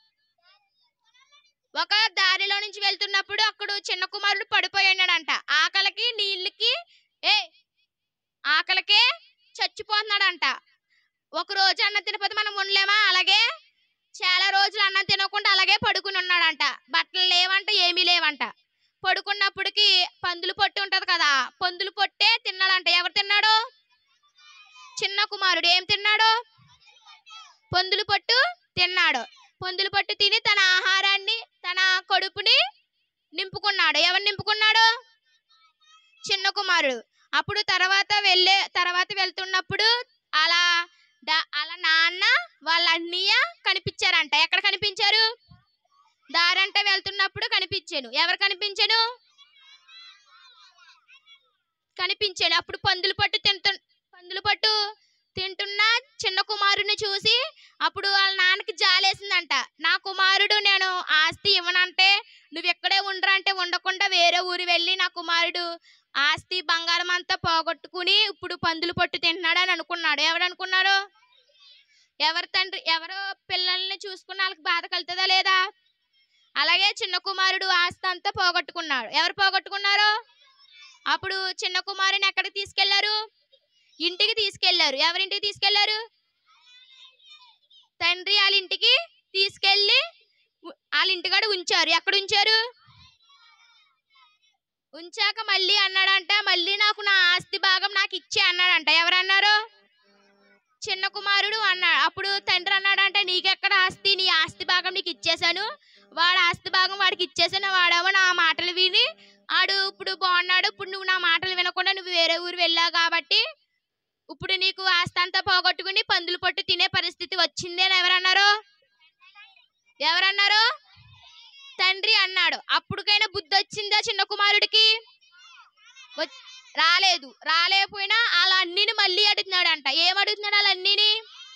ఒక దారిలో నుంచి వెళ్తున్నప్పుడు అక్కడ చిన్న కుమారుడు పడిపోయి ఉన్నాడంట. ఆకలికి నీళ్ళకి ఏ ఆకలికే చచ్చిపోతున్నాడంట. ఒక రోజు అన్నం తినకపోతే మనం ఉండలేమా? అలాగే చాలా రోజులు అన్నం తినకుండా అలాగే పడుకుని ఉన్నాడంట. బట్టలు లేవంట, ఏమీ లేవంట. పడుకున్నప్పటికి పందులు పొట్టు ఉంటది కదా, పందులు పొట్టే తిన్నాడంట. ఎవరు తిన్నాడు? చిన్న కుమారుడు. ఏం తిన్నాడు? పందులు పొట్టు తిన్నాడు. పందులు పొట్టు తిని తన ఆహారాన్ని, తన కడుపుని నింపుకున్నాడు. ఎవరు నింపుకున్నాడు? చిన్న కుమారుడు. అప్పుడు తర్వాత వెళ్ళే తర్వాత వెళ్తున్నప్పుడు అలా అలా నాన్న వాళ్ళ అన్నయ్య కనిపించారంట. ఎక్కడ కనిపించారు? దారంట వెళ్తున్నప్పుడు కనిపించాను. ఎవరు కనిపించాను? కనిపించాడు. అప్పుడు పందులు పట్టు తింటు పందులు పట్టు తింటున్న చిన్న కుమారుడిని చూసి అప్పుడు వాళ్ళ నాన్నకి జాలేసిందంట. నా కుమారుడు నేను ఆస్తి ఇవ్వనంటే నువ్వు ఎక్కడే ఉండరా అంటే ఉండకుండా వేరే ఊరు వెళ్ళి నా కుమారుడు ఆస్తి బంగారం అంతా పోగొట్టుకుని ఇప్పుడు పందులు పట్టు తింటున్నాడు అని అనుకున్నాడు. ఎవరు అనుకున్నారు? ఎవరి తండ్రి ఎవరో పిల్లల్ని చూసుకున్న వాళ్ళకి బాధ కలుగుతుందా లేదా? అలాగే చిన్న కుమారుడు ఆస్తి అంతా పోగొట్టుకున్నాడు. ఎవరు పోగొట్టుకున్నారు? అప్పుడు చిన్న కుమారుని ఎక్కడికి తీసుకెళ్లారు? ఇంటికి తీసుకెళ్లారు. ఎవరింటికి తీసుకెళ్లారు? తండ్రి వాళ్ళ ఇంటికి తీసుకెళ్లి వాళ్ళ ఇంటికాడ ఉంచారు. ఎక్కడ ఉంచారు? ఉంచాక మళ్ళీ అన్నాడంట, మళ్ళీ నాకు నా ఆస్తి భాగం నాకు ఇచ్చే అన్నాడంట. ఎవరన్నారు? చిన్న కుమారుడు అన్నాడు. అప్పుడు తండ్రి అన్నాడంటే, నీకెక్కడ ఆస్తి? నీ ఆస్తి భాగం నీకు ఇచ్చేసాను. వాడు ఆస్తి భాగం వాడికి ఇచ్చేసాను. వాడేమో నా మాటలు విని ఆడు ఇప్పుడు బాగున్నాడు. ఇప్పుడు నువ్వు నా మాటలు వినకుండా నువ్వు వేరే ఊరు వెళ్ళావు కాబట్టి ఇప్పుడు నీకు ఆస్తి అంతా పోగొట్టుకుని పందులు పొట్టు తినే పరిస్థితి వచ్చింది అని ఎవరన్నారు? ఎవరన్నారు? తండ్రి అన్నాడు. అప్పుడుకైనా బుద్ధి వచ్చిందా చిన్న కుమారుడికి? రాలేదు. రాలేకపోయినా అలా అన్నిని మళ్ళీ అడుగుతున్నాడంట. ఏం అడుగుతున్నాడు? వాళ్ళ అన్నిని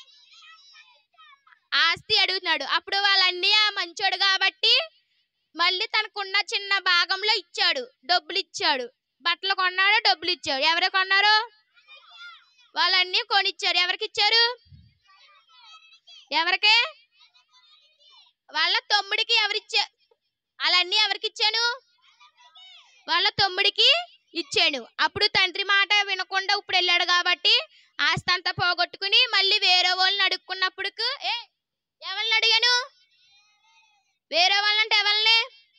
ఆస్తి అడుగుతున్నాడు. అప్పుడు వాళ్ళన్నీ మంచోడు కాబట్టి మళ్ళీ తనకున్న చిన్న భాగంలో ఇచ్చాడు. డబ్బులు ఇచ్చాడు. బట్టలు కొన్నాడు, డబ్బులు ఇచ్చాడు. ఎవరు కొన్నారు? వాళ్ళన్నీ కొనిచ్చారు. ఎవరికి ఇచ్చారు? ఎవరికే? వాళ్ళ తమ్ముడికి. ఎవరిచ్చా? వాళ్ళన్నీ ఎవరికి ఇచ్చాను? వాళ్ళ తమ్ముడికి ఇచ్చాను. అప్పుడు తండ్రి మాట వినకుండా ఇప్పుడు వెళ్ళాడు కాబట్టి ఆస్తి అంతా పోగొట్టుకుని మళ్ళీ వేరే వాళ్ళని అడుక్కున్నప్పుడు ఏ ఎవరిని అడిగాను? వేరే వాళ్ళంటే ఎవరిని?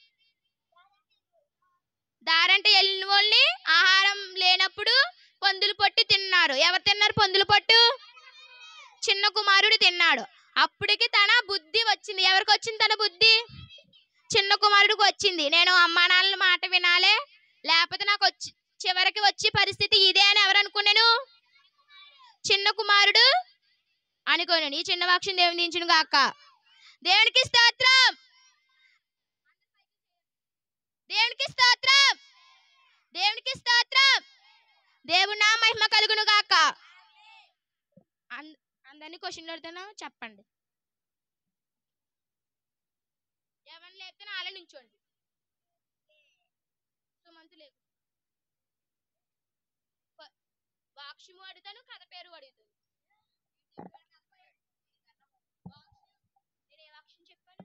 దారంటే వెళ్ళిన వాళ్ళని. ఆహారం లేనప్పుడు పందులు పొట్టు తిన్నారు. ఎవరు తిన్నారు పందులు పొట్టు? చిన్న కుమారుడు తిన్నాడు. అప్పటికి తన బుద్ధి వచ్చింది. ఎవరికి వచ్చింది తన బుద్ధి? చిన్న కుమారుడికి వచ్చింది. నేను అమ్మా నాన్నల మాట వినాలే, లేకపోతే నాకు వచ్చి చివరికి వచ్చి పరిస్థితి ఇదే అని ఎవరు అనుకున్నాను? చిన్న కుమారుడు అనుకోను. ఈ చిన్న వాక్యం దేవుని దించును గాక. దేవునికి స్తోత్రం. దేవునికి స్తోత్రం. దేవునికి స్తోత్రం. దేవుని నా మహిమ కలుగును గాక. అందరినీ క్వశ్చన్ అడుగుతాను, చెప్పండి. ఎవరిని లేపితే అలా నించోండి. సుమంతు లేదు. వాక్యము అడుగుతాను, కథ పేరు అడుగుతాను. నేను ఏ వాక్యం చెప్పాను?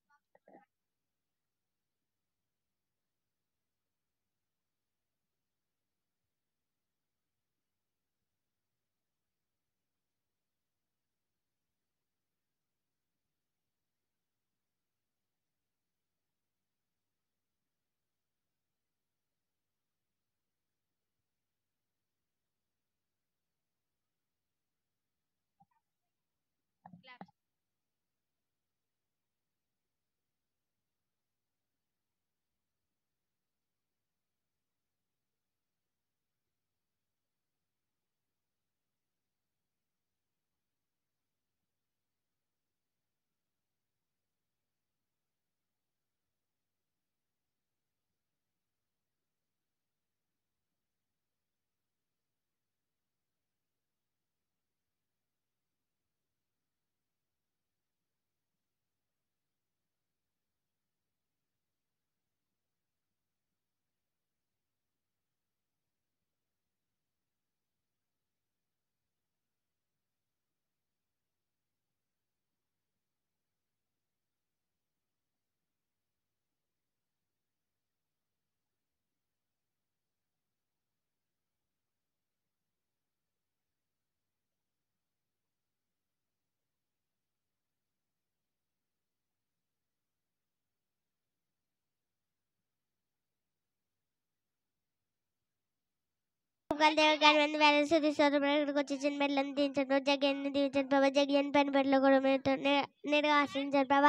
ఇక్కడికి వచ్చి చిన్న బిడ్డలను దీవించండి. జగ్యాన్ని దీవించండి ప్రభావ. జగ్యాన్ని పని బట్టలు కూడా మీరు నేరుగా ఆశ్రయించండి ప్రభావ.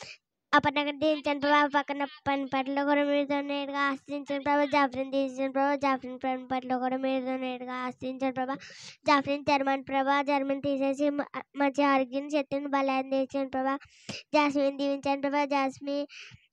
ఆ పక్కన దీవించండి ప్రభావ. పక్కన పని పట్ల కూడా మీరుతో నేరుగా ఆశ్రయించండి ప్రభావ. జాఫ్రిని దీవించండి ప్రభావ. జాఫ్రిని పని పట్ల కూడా మీరుతో నేరుగా ఆశ్రయించండి ప్రభావ. జాఫ్రిని జర్మన్ ప్రభావ. జర్మన్ తీసేసి మంచి ఆరోగ్యం శక్తిని బలాన్ని దీవించండి ప్రభావ. జాస్మిన్ దీవించండి ప్రభావ. జాస్మిన్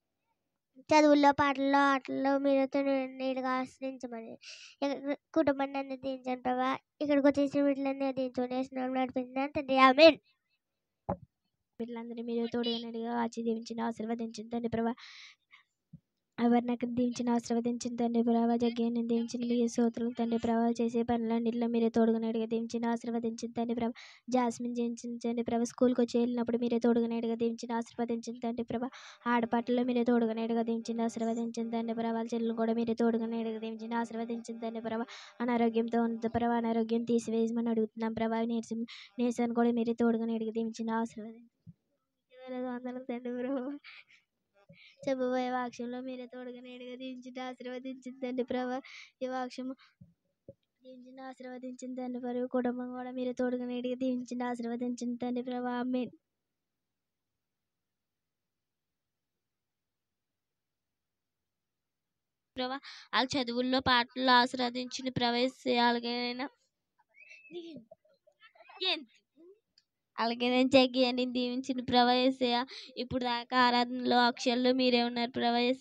చదువుల్లో, పాటల్లో, ఆటల్లో మీరుతో నీడుగా ఆశ్రయించమని కుటుంబాన్ని అన్ని దీవించండి ప్రభావ. ఇక్కడికి వచ్చేసి వీటిలన్నీ దీవించుకుని నడిపించిన తండ్రి ఆమేన్. వీళ్ళందరినీ మీరు తోడుగా నీడుగా ఆచి దీవించిన ఆశీర్వదించండి ప్రభావ. అపర్ణకు దీవించిన ఆశీర్వదించిన తండ్రి ప్రభా జగ్గాన్ని దీవించిన మీ స్తోత్రం తండ్రి ప్రభా చేసే పనులన్నింటిలో మీరే తోడుగా నేడుగా దీవించిన ఆశీర్వదించిన తండ్రి ప్రభా జాస్మిన్ జయించిన తండ్రి ప్రభా స్కూల్కి వచ్చి వెళ్ళినప్పుడు మీరే తోడుగా నేడుగా దీవించిన ఆశీర్వదించిన తండ్రి ప్రభా ఆడపాటల్లో మీరే తోడుగా నేడుగా దీవించిన ఆశీర్వదించిన తండ్రి ప్రభా చెల్లెలు కూడా మీరే తోడుగా నేడుగా దీవించిన ఆశీర్వదించిన తండ్రి ప్రభా అనారోగ్యంతో ఉన్న ప్రభా అనారోగ్యం తీసివేయమని అడుగుతున్నాం ప్రభా నీరసం నీరసాన్ని కూడా మీరే తోడుగా నేడుగా దీవించిన ఆశీర్వదించిన వందల తండ్రి ప్రభా చెప్పబోయే వాక్యంలో మీరే తోడుగా నేడుగా దీవించిన ఆశీర్వదించిందండి ప్రభా ఈ వాక్యము దీవించిన ఆశీర్వదించిందండి ప్రభు కుటుంబం కూడా మీరే తోడుగా నేడుగా దీవించిన ఆశీర్వదించిందండి ప్రభా ఆమేన్ ప్రభా ఆ చదువుల్లో పాటలు ఆశీర్వదించిన ప్రవేశాలకైనా అలాగే నేను చెయ్యండి దీవించిన ప్రవేశ ఇప్పుడు దాకా ఆరాధనలో అక్షరాలు మీరే ఉన్నారు ప్రవేశ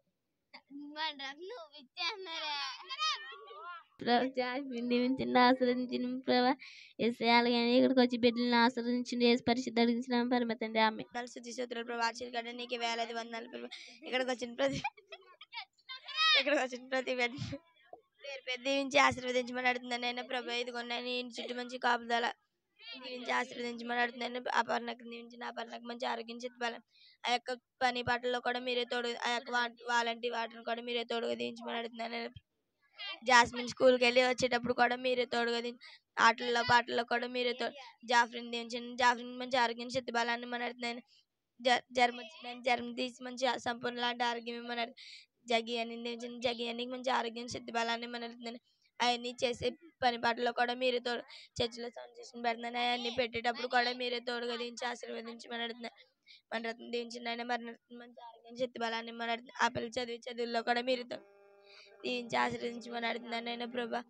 దీవించిన ఆశ్రదించిన ప్రభా ఎస్ఐ అలాగే ఇక్కడికి వచ్చి బిడ్డలను ఆశ్రదించిన ఏసు పరిస్థితి అడిగించిన పరమతండి ఆమె శుద్ధి సూత్రాలు ప్రభా ఆశ్చర్యకరణ నీకు వేలాది వందనాలు ప్రభా ఇక్కడికి వచ్చిన ప్రతి ఇక్కడికి వచ్చిన ప్రతి బిడ్డ పేరు పేరు దీవించి ఆశీర్వదించమని అడుగుతున్నాను అయినా ప్రభా ఇదిగొన్నాను నేను చుట్టూ మంచి కాపుదల దీవించి ఆశీర్వదించమని అడుగుతున్నాను అపర్ణకు దీవించిన అపర్ణకు మంచి ఆరోగ్యం చెప్పాలి ఆ యొక్క పని పాటల్లో కూడా మీరే తోడు ఆ యొక్క వాలంటీ వాటిని కూడా మీరే తోడుగా దీవించమని అడుగుతున్నాను జాస్మిన్ స్కూల్కి వెళ్ళి వచ్చేటప్పుడు కూడా మీరే తోడుగా దించి ఆటల్లో పాటల్లో కూడా మీరే తోడు జాఫ్రిన్ దించండి జాఫ్రిన్ మంచి ఆరోగ్యం శక్తి బలాన్ని మన అడుగుతున్నాను జ్వరం వచ్చిందని జ్వరం తీసి మంచి సంపూర్ణ లాంటి ఆరోగ్యం ఇవ్వమని జగి అని దించండి జగి అని మంచి ఆరోగ్యం శక్తి బలాన్ని మన అడుగుతున్నాను అవన్నీ చేసే పని పాటల్లో కూడా మీరే తోడు చర్చిలో సౌండ్ చేసిన పెడుతున్నాను అవన్నీ పెట్టేటప్పుడు కూడా మీరే తోడుగా దించి ఆశీర్వదించమని అడుగుతున్నాను మన రత్నం దీవించిన ఆయన మరి మంచి ఆరోగ్యం శక్తి బలాన్ని మన ఆ పిల్లలు చదివి చదువుల్లో కూడా మీరు దీవించి ఆశీర్వదించమని అడుగుతున్నాను నేను ప్రభా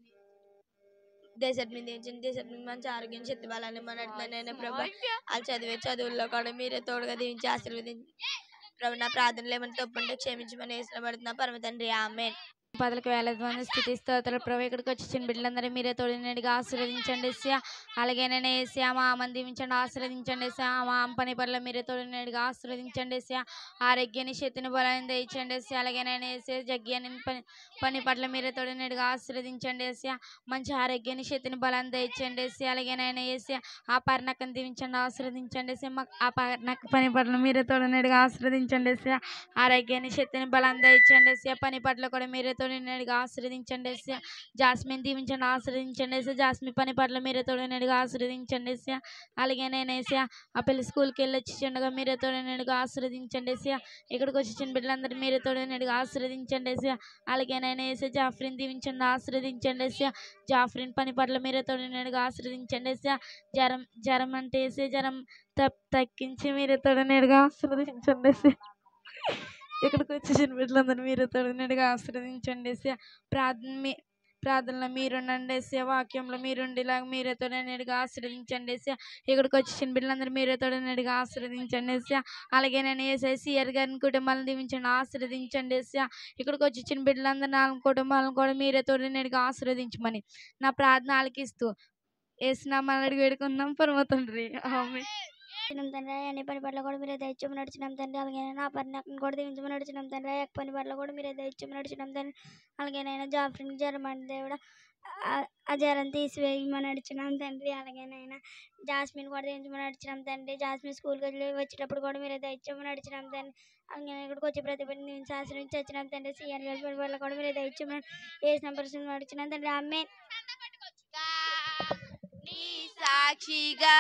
దేశం మీద దీవించండి దేశం మీద మంచి ఆరోగ్యం శక్తి బలాన్ని మన అడుగుతున్నాను నేను ప్రభా వాళ్ళు చదివే చదువుల్లో కూడా మీరే తోడుగా దీవించి ఆశీర్వదించి ప్రభు నా ప్రార్థనలు ఏమైనా తప్పుంటే క్షమించమని వేసిన పడుతున్నా పరమ తండ్రి ఆమేన్ పదలకు వేలాది మంది స్థితి స్తోత్రాలు ప్రభు ఇక్కడికి వచ్చి చిన్న బిడ్డలందరూ మీరే తోడినట్టుగా ఆశీర్వదించండి ఏసయ్యా అలాగే నేను ఏసయ్యా మా అమ్మని దీవించండి ఆశీర్వదించండి ఏసయ్యా మా అమ్మ పని పనుల మీరే తోడినట్టుగా ఆశీర్వదించండి ఏసయ్యా ఆరోగ్యాన్ని శక్తిని బలాన్ని దయచండి ఏసయ్యా అలాగే నేను ఏసయ్యా జగ్యాన్ని పని పని పట్ల మీరే తోడినట్టుగా ఆశీర్వదించండి ఏసయ్యా మంచి ఆరోగ్యాన్ని శక్తిని బలాన్ని దయచండి ఏసయ్యా అలాగే నేను ఏసయ్యా ఆ పర్ణకను దీవించండి ఆశీర్వదించండి ఏసయ్యా మాకు ఆ పర్ణక పని పట్ల మీరే తోడినట్టుగా ఆశీర్వదించండి ఏసయ్యా ఆరోగ్యాన్ని శక్తిని బలాన్ని దయచండి ఏసయ్యా పని పట్ల కూడా మీరే తోడినట్టుగా ఆశీర్వదించండి ఏసయ్యా జాస్మిన్ దీవించండి ఆశీర్వదించండి ఏసయ్యా జాస్మిన్ పని పట్ల మీరే తోడినట్టుగా ఆశీర్వదించండి ఏసయ్యా అలాగే నేను ఏసయ్యా ఆ పిల్ల స్కూల్కి వెళ్ళి వచ్చిండగా మీరే తోడినట్టుగా ఆశీర్వదించండి ఏసయ్యా ఇక్కడికి వచ్చి చిన్న బిడ్డలందరూ మీరే తోడినట్టుగా ఆశీర్వదించండి ఏసయ్యా అలాగే నేను ఏసయ్యా జాఫ్రిన్ దీవించండి ఆశీర్వదించండి ఏసయ్యా జాఫ్రిన్ పని పట్ల మీరే తోడినట్టుగా ఆశీర్వదించండి ఏసయ్యా జ్వరం జ్వరం అంటే ఏసయ్యా జ్వరం తగ్గించి మీరే తోడినట్టుగా ఆశీర్వదించండి ఏసయ్యా ఇక్కడికి వచ్చి చిన్న బిడ్డలందరూ మీరే తోడినట్టుగా ఆశీర్వదించండి ఏసయ్యా ప్రార్థన మీ ప్రార్థనలో మీరుండండి ఏసయ్యా వాక్యంలో మీరుండేలాగా మీరే తోడినట్టుగా ఆశీర్వదించండి ఏసయ్యా ఇక్కడికి వచ్చి చిన్న బిడ్డలందరూ మీరే తోడినట్టుగా ఆశీర్వదించండి ఏసయ్యా అలాగే నేను ఏసయ్యా సిఆర్ గారిని కుటుంబాలను దీవించండి ఆశీర్వదించండి ఏసయ్యా ఇక్కడికి వచ్చి చిన్న బిడ్డలందరూ నాలుగు కుటుంబాలను కూడా మీరే తోడినట్టుగా ఆశీర్వదించమని నా ప్రార్థన ఆలకిస్తూ ఏసునామములో అడిగి వేడుకుందాం పరమ తండ్రి ఆమేన్ తండ్రి అన్ని పని పట్ల కూడా మీరే దయచేయమని నడిచినాం తండ్రి అలాగే నా పర్ణకం కూడా దీవించమని నడిచినాం తండ్రి ఆ పని పట్ల కూడా మీరే దయచేయమని నడిచినాం తండ్రి అలాగే నేను జాఫ్రిన్ జ్వరం అంటే దేవుడా ఆ జ్వరం తీసివేయమని నడిచినాం తండ్రి అలాగే నేను జాస్మిన్ కూడా దీవించమని నడిచినాం తండ్రి జాస్మిన్ స్కూల్కి వెళ్ళి వచ్చేటప్పుడు కూడా మీరే దయచేయమని నడిచినాం తండ్రి అలాగే ఇక్కడికి వచ్చి ప్రతి పని నేను శాస్త్రించి వచ్చినాం తండ్రి సీఎన్ పని పట్ల కూడా మీరే దయచేయమని వేసిన పరిస్థితి నడిచినాం తండ్రి ఆమె నీ సాక్షిగా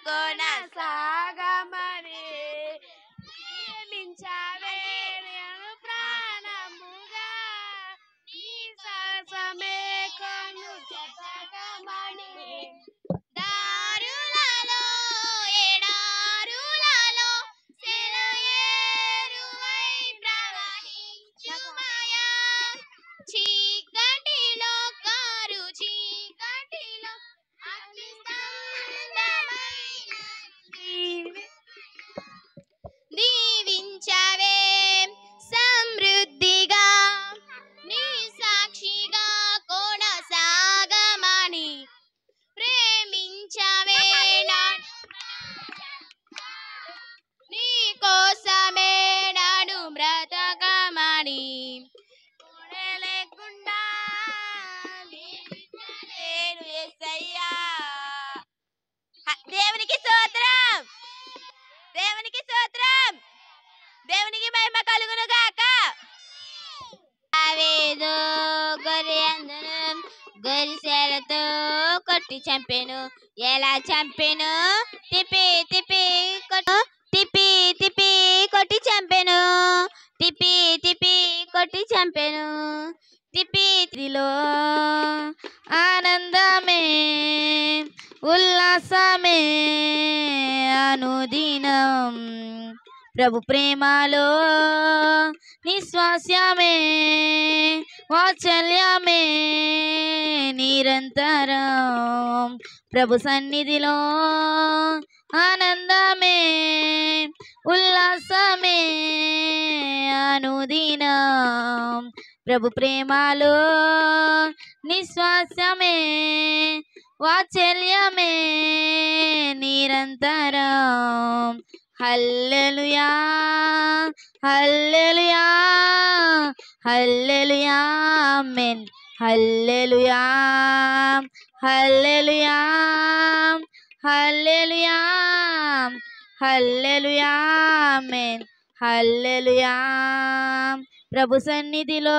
కొనసాగమని నియమించావే నేను ప్రాణముగా నీ సరసమే కొను జతకమని దారులలో ఎడారులలో సెలయేరువై ప్రవహించుమయా చీకటిలో కారు చీకటిలో దీవించవే మహిమ కలుగును గాక. దావీదు గొర్రె అందును గొరిసెలతో కొట్టి చంపెను. ఎలా చంపెను? తిప్పి తిప్పి కొట్టు తిప్పి తిప్పి కొట్టి చంపెను. తిప్పి తిప్పి కొట్టి చంపెను. తిప్పి తిలో ఆనందమే ఉల్లాసమే అనుదినం ప్రభు ప్రేమలో నిశ్వాస్యమే వాత్సల్యమే నిరంతరం ప్రభు సన్నిధిలో ఆనందమే ఉల్లాసమే అనుదినం ప్రభు ప్రేమలో నిశ్వాసమే వాత్సల్యమే నిరంతరం. హల్లెలూయా హల్లెలూయా హల్లెలూయా ఆమేన్. హల్లెలూయా హల్లెలూయా హల్లెలూయా హల్లెలూయా ఆమేన్. హల్లెలూయా ప్రభు సన్నిధిలో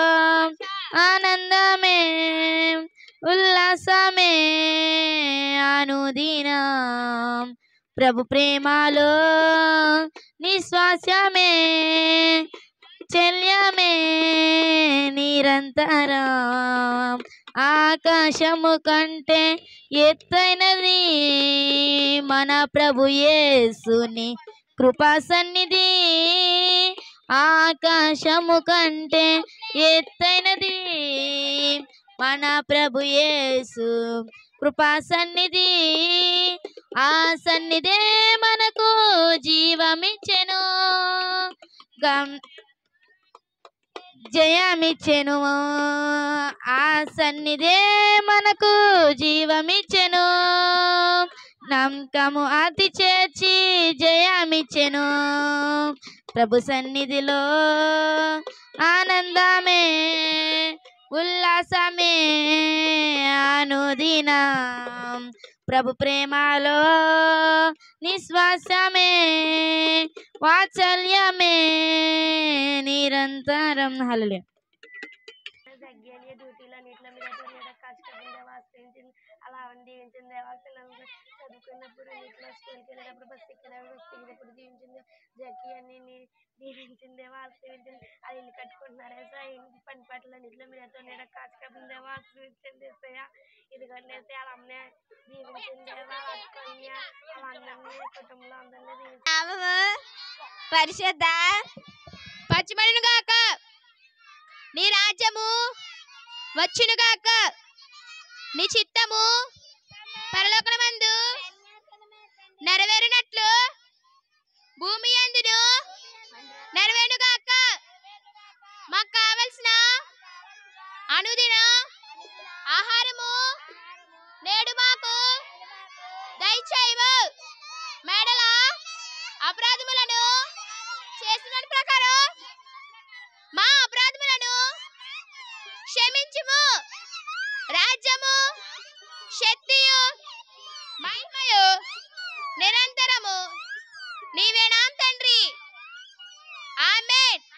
ఆనందమే ఉల్లాసమే అనుదినం ప్రభు ప్రేమలో నిశ్వాసమే చెల్యమే నిరంతరం. ఆకాశము కంటే ఎత్తైనది మన ప్రభు యేసుని కృపా సన్నిధి. ఆకాశము కంటే ఎత్తైనది మన ప్రభు యేసు కృపా సన్నిధి. ఆ సన్నిధే మనకు జీవమిచ్చెను గం జయమిచ్చెను. ఆ సన్నిధే మనకు జీవమిచ్చెను నమ్మకము అతి చేర్చి జయమిచ్చెను. ప్రభు సన్నిధిలో ఆనందమే ఉల్లాసమే అనుదినం ప్రభు ప్రేమలో నిశ్వాసమే వాత్సల్యమే నిరంతరం. హల్లెలూయా. అలా దీవించింది దేవా. పిల్లలు చదువుకున్నప్పుడు నీటిలో స్కూల్కి వెళ్ళేటప్పుడు బస్సు ఎక్కేటప్పుడు బస్సు దిగేటప్పుడు దీవించింది. జగ్గి అన్ని దీవించింది దేవా. ఆశీర్వించింది. అది ఇల్లు కట్టుకుంటున్నారే సార్ ఇంటి పని పాటలు నీటిలో మీతో నీడ కాచుకపోయింది దేవా. ఆశీర్వించింది ఏసయ్య. ఇది కొనేసి వాళ్ళ అమ్మే దీవించింది దేవా. కొన్య వాళ్ళందరినీ కుటుంబంలో అందరినీ దీవించింది. పరిశుద్ధ పచ్చిమడును గాక. నీ రాజ్యము వచ్చును గాక. నీ చిత్తము పరలోకమందు నెరవేరునట్లు భూమి యందును నెరవేరును గాక. మాకు కావలసిన అనుదిన ఆహారము నేడు మాకు దయచేయము. మేడల అపరాధములను చేసిన ప్రకారం మా అపరాధములను క్షమించుము. రాజ్యము శక్తియు మహిమయు నిరంతరము నీవేనాం తండ్రి. ఆమేన్.